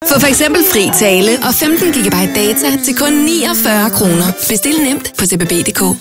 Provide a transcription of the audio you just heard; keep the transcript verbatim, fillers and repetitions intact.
Få for eksempel fri tale og femten gigabyte data til kun niogfyrre kroner. Bestil nemt på c b b punktum d k.